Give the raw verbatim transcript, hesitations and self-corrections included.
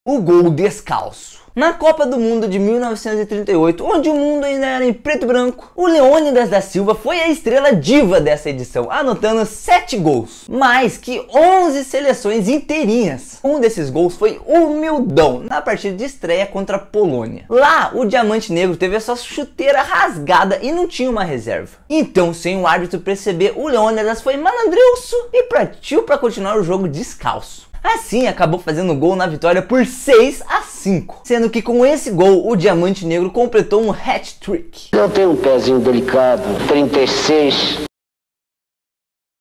o gol descalço. Na Copa do Mundo de mil novecentos e trinta e oito, onde o mundo ainda era em preto e branco, o Leônidas da Silva foi a estrela diva dessa edição, anotando sete gols, mais que onze seleções inteirinhas. Um desses gols foi humildão, na partida de estreia contra a Polônia. Lá, o Diamante Negro teve a sua chuteira rasgada e não tinha uma reserva. Então, sem o árbitro perceber, o Leônidas foi malandrilso e partiu para continuar o jogo descalço. Assim, acabou fazendo gol na vitória por seis a cinco, sendo que com esse gol o Diamante Negro completou um hat-trick. Eu tenho um pezinho delicado, trinta e seis,